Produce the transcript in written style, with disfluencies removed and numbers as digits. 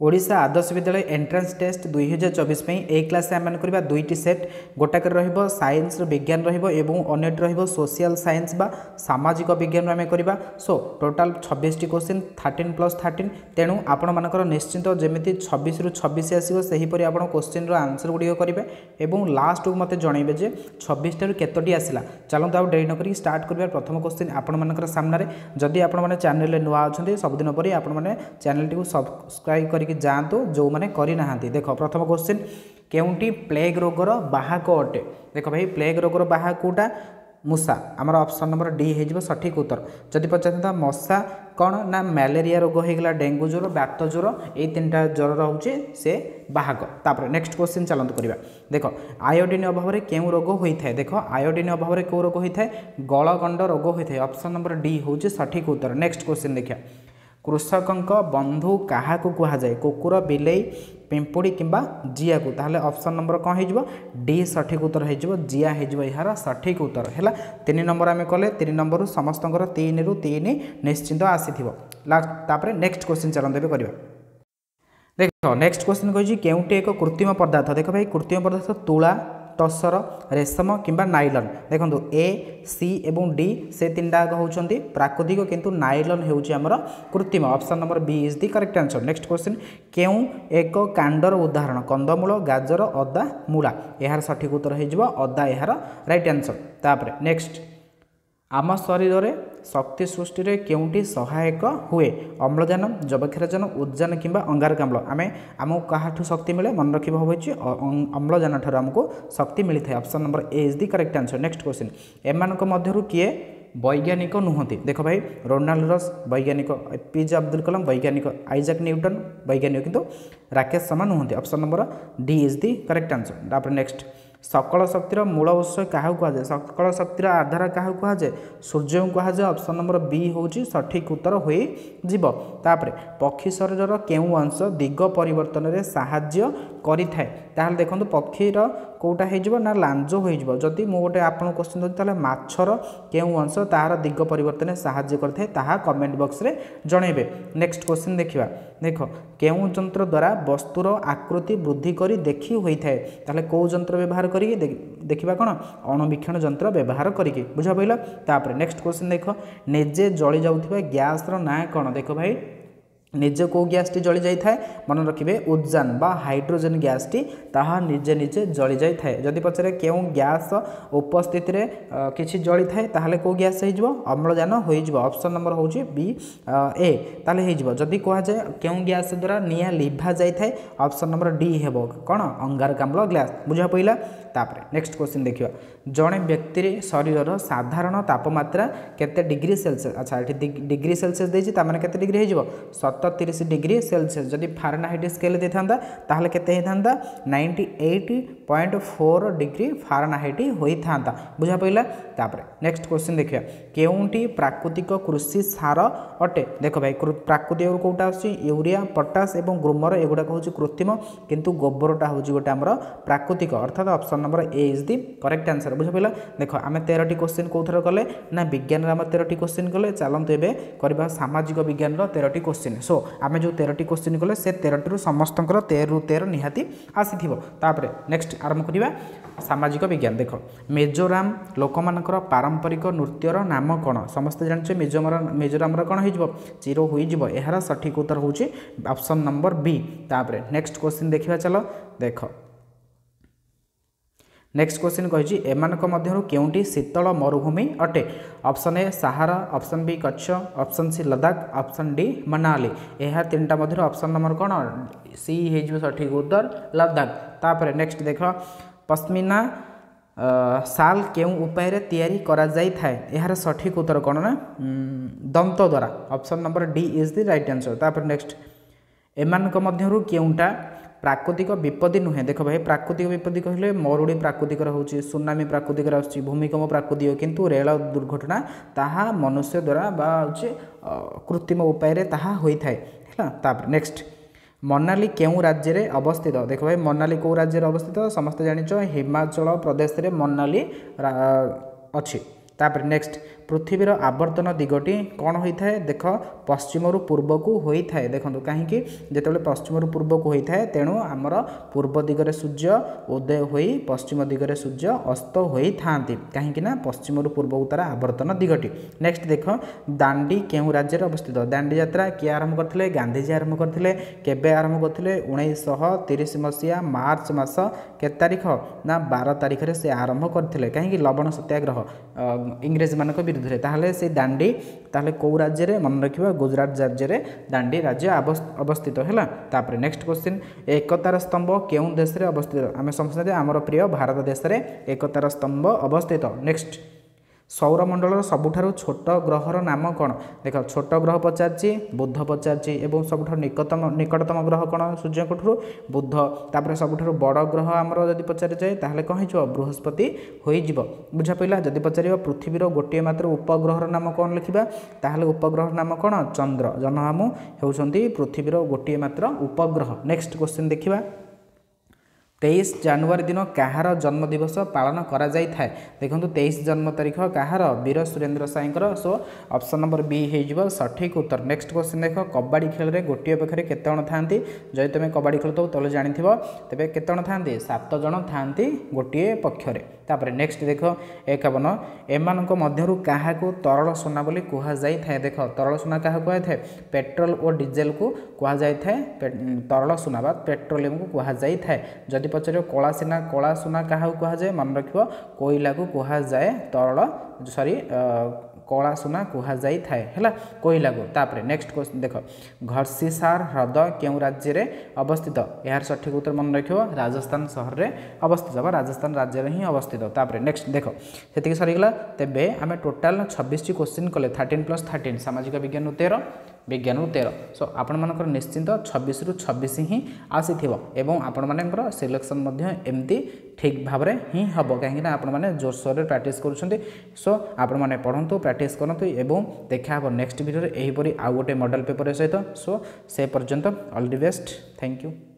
Odisha Adarsh Vidyalaya entrance test 2024 ए class आम करवा दुईटी set गोटाक साइंस विज्ञान रनट रोशल साइंस बा सामाजिक विज्ञान आम करवा सो टोटाल 26 क्वेश्चन 13+13 तेणु आपण मानकर निश्चित जमी 26 रु 26 आसोपरी आप क्वेश्चन आंसर गुड़िक करेंगे और लास्ट को मत जनइबे 26 टार केतोटी आसला चलते आप डेरी नक स्टार्ट करिया प्रथम क्वेश्चन आपण मानकर सामने जदि आपण माने चैनल नुआ अच्छा सबुदिन पर आपण माने चैनल टी सब्सक्राइब करके जातु जो मैंने करना देख प्रथम क्वेश्चन केउंटी प्लेग रोगर बाहक अटे देख भाई प्लेग रोगर बाहक कौटा मूषा आमर ऑप्शन नंबर डी हो सठिक उत्तर जदि पचार मशा कौन ना मलेरिया रोग होगा डेंगू ज्वर बात ज्वर ये तीन ज्वर रोचे से बाहक तापर नेक्स्ट क्वेश्चन चलते करवा देख आयोडीन अभाव में क्यों रोग होता है देख आयोडीन अभाव में क्यों रोग होता है गलगंड रोग होता है ऑप्शन नंबर डी हूँ सठिक उत्तर नेक्स्ट क्वेश्चन देखिए कृषक बंधु क्या कहुए कुकुर बिलई पिंपुड़ी किंबा जिया को ताहले ऑप्शन नंबर कौन हो डी सठिक उत्तर हो जिया हो यार सठिक उत्तर है 3 नंबर आम कले 3 नंबर समस्त 3 रु 3 निश्चिंत आसी लास्ट नेक्स्ट क्वेश्चन चलते करवा देख नेक्स्ट क्वेश्चन कही केउटी एक कृत्रिम पदार्थ देख भाई कृत्रिम पदार्थ तुला टसर रेशम किंबा नाइलन देखो ए सी एवं डी से तीन टाक होती प्राकृतिक किंतु नाइलन होमर कृत्रिम option number B is the correct answer next question क्यों एक कांडर उदाहरण कंदमूल गाजर अदा मूला यार सठिक उत्तर हो अदा यार राइट आंसर तापर नेक्स्ट आम शरीर में शक्ति सृष्टि में केउटी सहायक हुए अम्लजान जबक्षारजान उद्जान किंबा अंगारकाम्ल आम आमको क्या शक्ति मिले मन रखा हम अम्लजान ठार आमको शक्ति मिलता है option number A is the correct answer next question एमान किए वैज्ञानिक नुहति देख भाई रोनाल्ड रस वैज्ञानिक एपीजे अब्दुल कलाम वैज्ञानिक आइजाक न्यूटन वैज्ञानिक किंतु राकेश शर्मा नुहति option number D is the correct answer तापर नेक्स्ट सकल शक्तिर मूल उत्स क्या कहुए सकल शक्तिर आधार क्या कहुए सूर्य को कहुए ऑप्शन नंबर बी हूँ सठिक उत्तर होपर पक्षी शरीर केउ अंश दिग परिवर्तन में साहाय्य करें ताहले देखो पक्षीर कौटा हो ना लांज हो जदि मु गोटे आप क्वेश्चन दूसरी माछर केउ अंश तार दिग परिवर्तन में साहाय्य करते कमेंट बॉक्स रे जनइबे नेक्स्ट क्वेश्चन देखा देख केउ जंत्र द्वारा वस्तुर आकृति वृद्धि कर देखी होता है ताहले कौ जंत्र व्यवहार करी देखा कौन अणुवीक्षण जंत्र व्यवहार करके बुझा पड़ा तापर नेक्स्ट क्वेश्चन देख निजे जली जाऊथिबा गैस रो ना कौन देख भाई निजे कौ गैस टी जली जाए मन रखिए उद्जान बा हाइड्रोजन गैस टी ताहा निजे निजे जली जाए जदि पचारे क्यों गैस उपस्थिति रे किछि जली थाए ताहले कौ गैस हो अम्लजान हो ऑप्शन नंबर हूँ बी ए ताले हो जदि कह जाए क्यों गैस द्वारा निया लिभा जाए ऑप्शन नंबर डी हे कौन अंगारकाम्ल गैस बुझा पड़ा तापर नेक्स्ट क्वेश्चन देखिए जड़े व्यक्ति शरीर साधारण तापमात्रा केते डिग्री सेल्सियस अच्छा ये डिग्री सेल्सियस देछि तामाने केते डिग्री हो 37 डिग्री सेल्सियस जदि फारेनहाइट स्केल देता ताहले केते होता 98.4 डिग्री फारेनहाइट होता बुझा पड़ा तापर नेक्स्ट क्वेश्चन देखिए केउंटी प्राकृतिक कृषि सार अटे देख भाई प्राकृतिक कौटा यूरिया पोटास और ग्रोमर एगुड़ाक हूँ कृत्रिम किंतु गोबरटा हूँ गोटे आमर प्राकृतिक अर्थात option number A is the correct answer बुझा पड़ा देख आम 13टी क्वेश्चन कौथर कले ना विज्ञान आम 13टी क्वेश्चन कले चलते एवं करवा सामाजिक विज्ञान 13टी क्वेश्चन सो आम जो 13टी क्वेश्चन कले से 13टी समस्त 13 रु 13 निहाती आसी नेक्स्ट आरंभ करवा सामाजिक विज्ञान देख मिजोराम लोक मानकर पारंपरिक नृत्यर नाम कौन समस्त जानते मिजोराम कौन हो चिरो हो यार सठिक उत्तर हूँ ऑप्शन नंबर बी तापर नेक्स्ट क्वेश्चन देखा चलो देख नेक्स्ट क्वेश्चन कही एमानक मध्यरु केउंटी शीतल मरुभूमि अटे option A Sahara option B Kutch option C Ladakh option D Manali यह तीनटा मध्य ऑप्शन नंबर कौन सी हो सठिक उत्तर लद्दाख तापर नेक्स्ट देख पश्मीना साल केउं उपाय तैयारी करा जाई थाए यार सठिक उत्तर कौन ना दंत द्वारा option number D is the right answer तापर नेक्स्ट एमानक मध्यरु केउंटा प्राकृतिक विपत्ति नुहे देख भाई प्राकृतिक विपत्ति कहले मरुड़ी प्राकृतिक होची सुनामी प्राकृतिक आसुची भूमिकंप प्राकृतिक किंतु रेल दुर्घटना ताहा मनुष्य द्वारा बा कृत्रिम उपाय ताहा होइथाय हैला तापर नेक्स्ट मनाली केउं राज्य रे अवस्थित देख भाई मनाली कौ राज्य रे अवस्थित समस्त जानिछ हिमाचल प्रदेश रे मनाली अछि तापर नेक्स्ट पृथ्वीर आवर्तन दिगटी कौन होता है देख पश्चिम रु पूर्व को होता है देखो कहीं जिते पश्चिम रु पूर्व को होता है तेणु आमर पूर्व दिगरे सूर्य उदय हो पश्चिम दिगरे सूर्य अस्त होता कहीं पश्चिम रु पूर्व को तार आवर्तन दिगटी। नेक्स्ट देख दांडी केउ राज्य अवस्थित दांडी यात्रा किए आरंभ करते गांधीजी आरंभ करते केबे आरंभ करते 1930 मसीहा मार्च मास के तारीख ना 12 तारीख से आरंभ करते कहीं लवण सत्याग्रह इंग्रेज मान विरुद्ध में ताहले से दांडी ताहले कौ राज्य रे मन रखिबा गुजरात राज्य रे दांडी राज्य अवस्थित है। तापर नेक्स्ट क्वेश्चन एकतार स्तंभ केउ देश रे अवस्थित आम समझते आमर प्रिय भारत देश रे एकतार स्तंभ अवस्थित। नेक्स्ट सौरमंडल सबुठारु छोट ग्रहर नाम कौन देख छोट ग्रह पचारची बुध पचारची एवं सबुठारु निकटतम ग्रह कौन सूर्य ठूँ बुध तापर सबुठारु बड़ ग्रह आमर जदि पचारि जाए ताहले कौन हो बृहस्पति हो बुझा पड़ा। जदि पचार पृथ्वीर गोटे मात्र उपग्रहर नाम कौन लिखा ताहले उपग्रहर नाम कौन चंद्र जनमामु होउछंती पृथ्वीर गोटे मात्र उपग्रह। नेक्स्ट क्वेश्चन देखिबा 23 जनवरी दिन कहार जन्मदिवस पालन करा जाय थाए देखो 23 जन्म तारीख कहार वीर सुरेंद्र साईंकर सो ऑप्शन नंबर बी हो सठिक उत्तर। नेक्स्ट क्वेश्चन देख कबड्डी खेल में गोटे पाखे केते जण थांती जदि तुम कबड्डी खेलुथो तले जानिथिबो तेबे केते जण थांती 7 जण थांती गोटे पक्षरे। तापर नेक्स्ट देख 51 एमानक मध्यरु काहाकू तरल सोना बोली कुहा जाय थाए देख तरल सोना काहा कुहा थाए पेट्रोल और डीजेल को कुहा जाय थाए तरल सोना बा पेट्रोलियम को कुहा जाय थाए। जदि पचार कला सोना क्या कह जाए मन रख कोईला को कह जाए तरल सॉरी कला सोना कह जाए है कोईला को। तापर नेक्स्ट क्वेश्चन देख घर्षिसार ह्रद क्यों राज्य में अवस्थित यार सठिक उत्तर मन रख राजस्थान सहर में अवस्थित राजस्थान राज्य में ही अवस्थित। तापर नेक्स्ट देख से सरीगला तेबे आम टोटाल 26 क्वेश्चन कले 13+13 सामाजिक विज्ञान 13 विज्ञान 13 सो आपण मानकर निश्चिंत 26 रु 26 ही आसी एवं आपण मानकर सिलेक्शन एमती ठीक भाव में ही हम कहीं आपण मैंने जोरसोर रे प्रैक्टिस करुँच सो आपण मैंने पढ़ु प्रैक्टिस करतु एवं देखा नेक्स्ट वीडियो यहीपरी आउ गोटे मॉडल पेपर सहित सो से पर्यंत all the best thank you.